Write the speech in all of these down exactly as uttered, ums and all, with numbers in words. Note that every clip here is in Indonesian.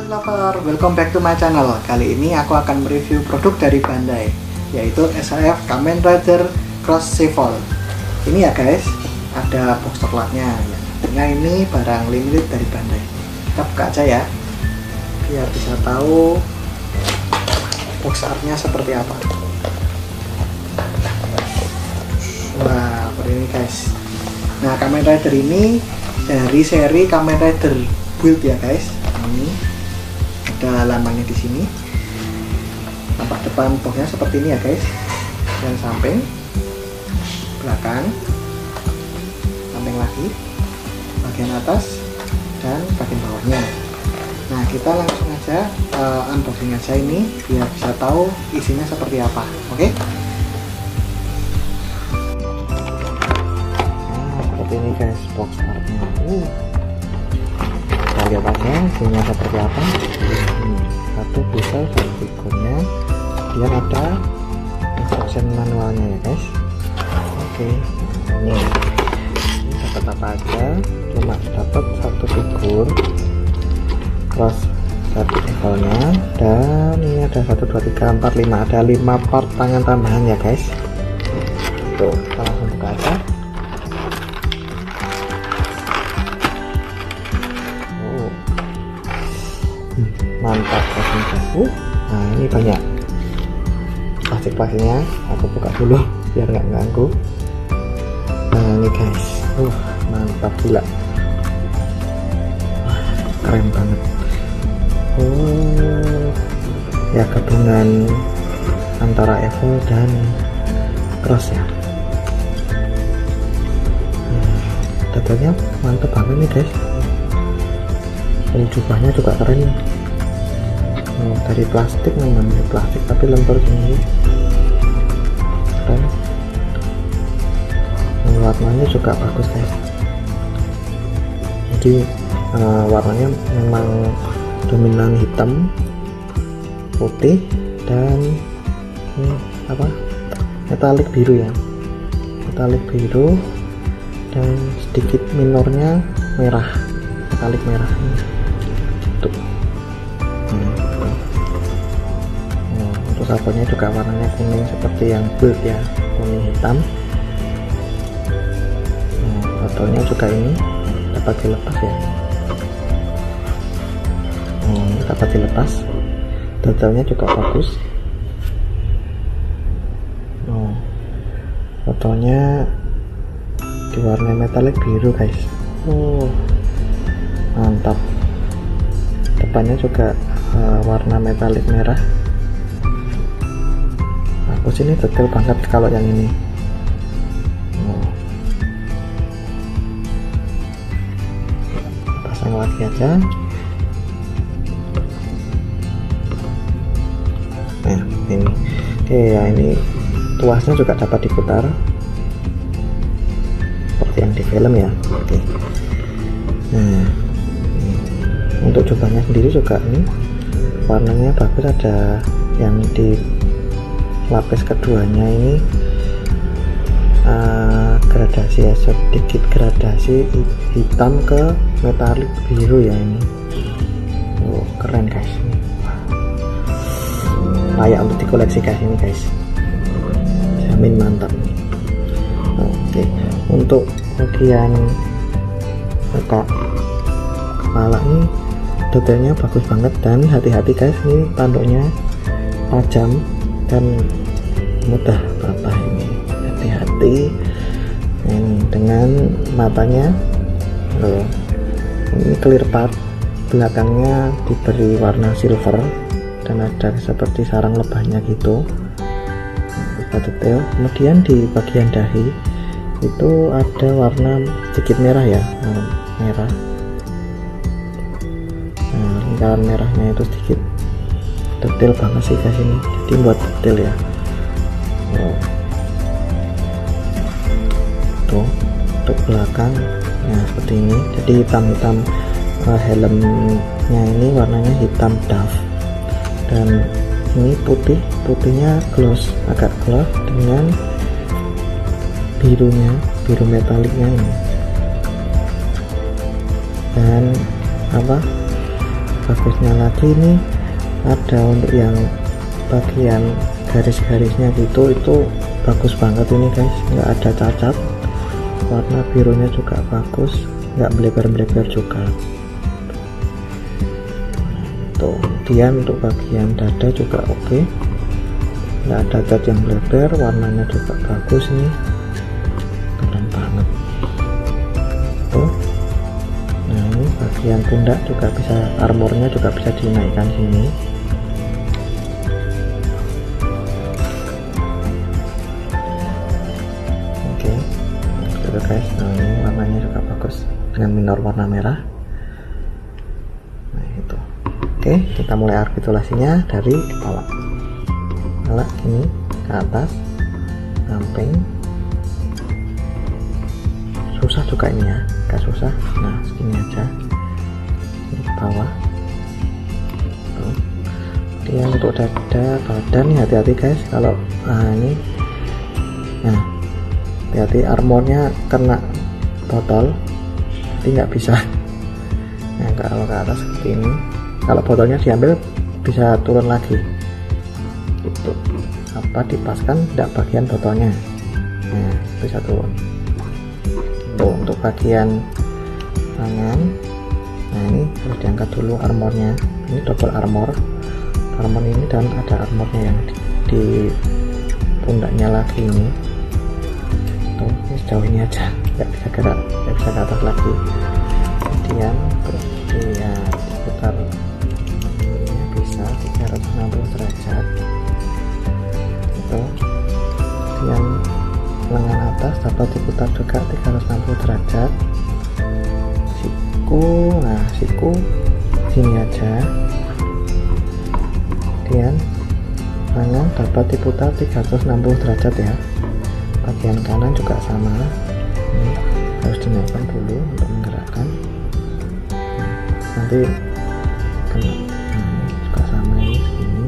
lover, welcome back to my channel. Kali ini aku akan mereview produk dari Bandai, yaitu S A F Kamen Rider Cross Seafold. Ini ya guys, ada box coklatnya. Nah ini barang limited dari Bandai. Kita buka aja ya, biar bisa tahu box artnya seperti apa. Wah, seperti ini guys. Nah, Kamen Rider ini dari seri Kamen Rider Build ya guys. Ini ada lambangnya di sini. Tampak depan boxnya seperti ini ya guys. Dan samping, belakang, samping lagi, bagian atas, dan bagian bawahnya. Nah, kita langsung aja uh, unboxing aja ini biar bisa tahu isinya seperti apa. Oke? Okay? Nah, seperti ini guys box artnya. Uh. Kita lihat aja isinya seperti apa. Hmm, satu busa, satu figurnya. Kemudian ada instruction manualnya ya guys. Oke, ini dapat apa aja? Cuma dapat satu figur cross satu levelnya, dan ini ada satu dua tiga empat lima, ada lima part tangan tambahan ya guys. Tuh, kita langsung buka aja. Mantap guys. Nah ini banyak plastik-plastiknya, aku buka dulu biar nggak ganggu. Nah ini guys, uh mantap gila, wah, keren banget. Oh ya, gabungan antara Evo dan Cross ya. Nah, detailnya mantap banget nih guys. Dan jubahnya juga keren nih. Oh, dari plastik, memang dari plastik tapi lentur gini, keren. Warnanya juga bagus guys. Jadi uh, warnanya memang dominan hitam, putih, dan ini apa, metalik biru ya, metalik biru, dan sedikit minornya merah, metalik merah ini. Tuh. Hmm. Sabunnya juga warnanya kuning seperti yang build ya, kuning hitam. Nah, botolnya juga ini dapat dilepas ya. Hmm, dapat dilepas. Detailnya juga bagus. Oh, botolnya diwarnai metalik biru guys. Oh, mantap. Depannya juga uh, warna metalik merah. Bagus, ini detail banget kalau yang ini. Oh. Pasang lagi aja. Nah ini, oke ya, ini tuasnya juga dapat diputar seperti yang di film ya. Oke. Nah untuk jubahnya sendiri juga ini warnanya bagus, ada yang di lapis keduanya ini uh, gradasi ya, sedikit gradasi hitam ke metalik biru ya ini. Oh, keren guys, layak untuk dikoleksi guys ini guys, jamin mantap. Oke, untuk bagian muka kepala ini detailnya bagus banget, dan hati-hati guys, ini tanduknya tajam dan mudah patah ini, hati-hati. Ini dengan matanya loh, ini clear part, belakangnya diberi warna silver dan ada seperti sarang lebahnya gitu, kita detail. Kemudian di bagian dahi itu ada warna sedikit merah ya, merah. Nah, lingkaran merahnya itu sedikit detail banget sih guys ini, jadi buat detail ya. Oh. Tuh untuk belakang nah seperti ini, jadi hitam-hitam. uh, helmnya ini warnanya hitam doff, dan ini putih, putihnya gloss, agak gloss dengan birunya, biru metaliknya ini. Dan apa, bagusnya lagi ini ada untuk yang bagian garis-garisnya gitu, itu bagus banget ini guys, nggak ada cacat, warna birunya juga bagus, nggak bleber-bleber juga. Tuh, kemudian untuk bagian dada juga oke, okay. Nggak ada cat yang bleber, warnanya juga bagus nih, keren banget. Tuh, nah ini bagian pundak juga bisa, armornya juga bisa dinaikkan sini. Oke, gitu guys. Nah ini warnanya juga bagus dengan minor warna merah. Nah itu. Oke, kita mulai artikulasinya dari bawah. Malah ini ke atas, samping. Susah juga ini ya, gak susah. Nah segini aja, ini ke bawah. Tuh. Kemudian untuk dada, badan, hati-hati guys kalau nah ini, nah hati-hati armornya kena botol, jadi nggak bisa. Nah kalau ke atas seperti ini, kalau botolnya diambil bisa turun lagi gitu, apa dipaskan tidak bagian botolnya, nah bisa turun. Tuh, untuk bagian tangan, nah ini harus diangkat dulu armornya, ini double armor, armor ini dan ada armornya yang di, di pundaknya lagi ini. Tuh, ini sejauh ini aja, nggak bisa gerak, nggak bisa ke atas lagi. Kemudian terus dia diputar, ini bisa tiga ratus enam puluh derajat. Itu. Kemudian lengan atas dapat diputar juga tiga ratus enam puluh derajat. Siku, nah siku sini aja. Kemudian lengan dapat diputar tiga ratus enam puluh derajat ya. Bagian kanan juga sama, ini harus dinaikkan dulu untuk menggerakkan, nanti kena, ini juga sama ini segini,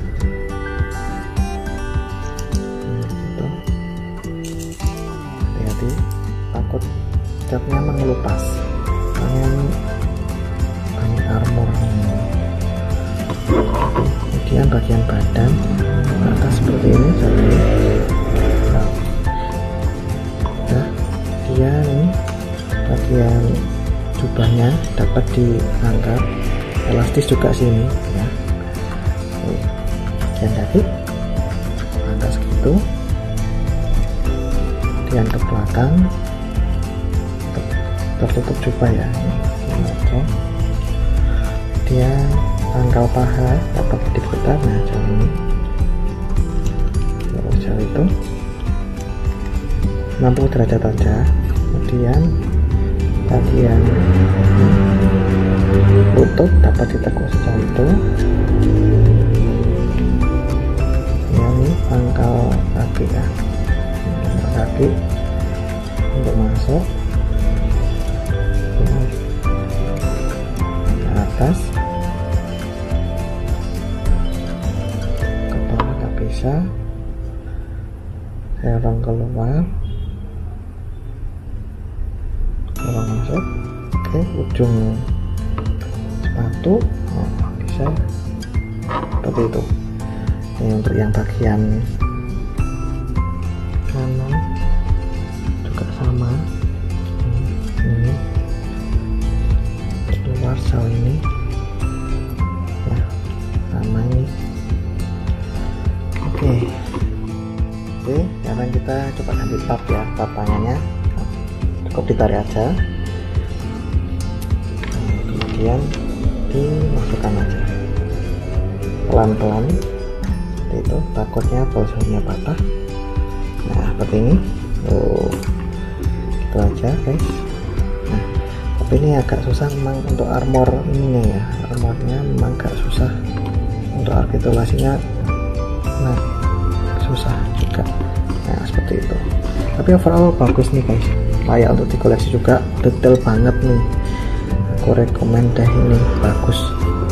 gitu. Hati-hati, takut catnya mengelupas karena ini banyak armor ini. Kemudian bagian badan atas seperti ini, jadi dia ini bagian jubahnya dapat diangkat, elastis juga sini ya. Bagian kaki angkat segitu, kemudian ke belakang tertutup jubah ya, ini aja. Dia pangkal paha dapat diputar, nah jauh ini, terus jauh itu enam puluh derajat aja. Kemudian bagian lutut dapat ditekuk sejauh itu ya, ini pangkal kaki ya, pangkal kaki untuk masuk ya, ke atas, ke bawah tak bisa, serong keluar, kalau masuk. Oke, ujung sepatu oh, bisa seperti itu. Ini untuk yang bagian kanan juga sama, ini keluar sel ini ya, sama ini. Oke oke sekarang kita coba ganti tab ya, tab tangannya cukup ditarik aja, nah, kemudian dimasukkan aja pelan-pelan seperti itu, takutnya bolsanya patah. Nah seperti ini. Oh, itu aja guys. Nah tapi ini agak susah memang untuk armor ininya ya, armornya memang agak susah untuk artikulasinya, nah susah juga. Nah seperti itu, tapi overall bagus nih guys, layak untuk dikoleksi juga, detail banget nih, aku rekomen deh ini, bagus.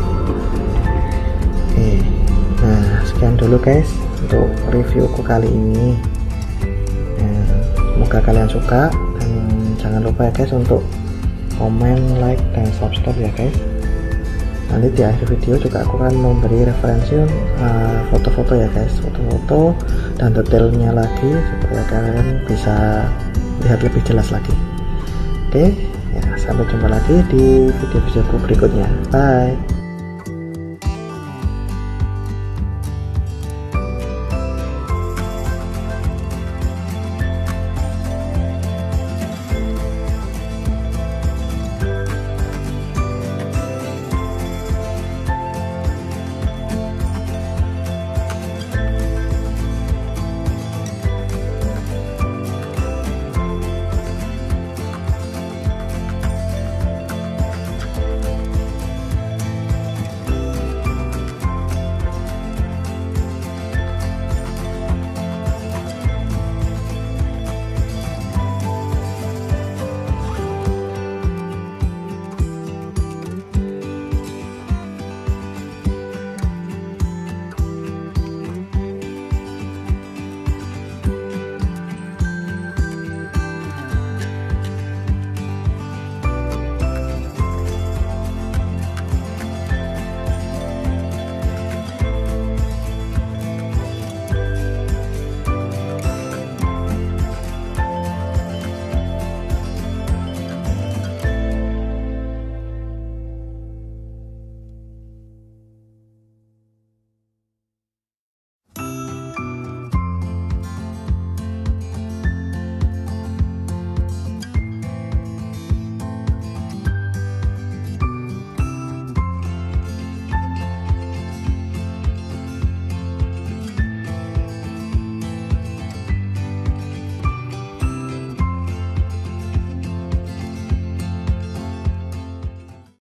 Oke, nah sekian dulu guys untuk reviewku kali ini. Nah, semoga kalian suka, dan jangan lupa ya guys untuk komen, like, dan subscribe ya guys. Nanti di akhir video juga aku akan memberi referensi foto-foto uh, ya guys, foto-foto dan detailnya lagi supaya kalian bisa lihat lebih jelas lagi. Oke ya, sampai jumpa lagi di video-videoku berikutnya. Bye.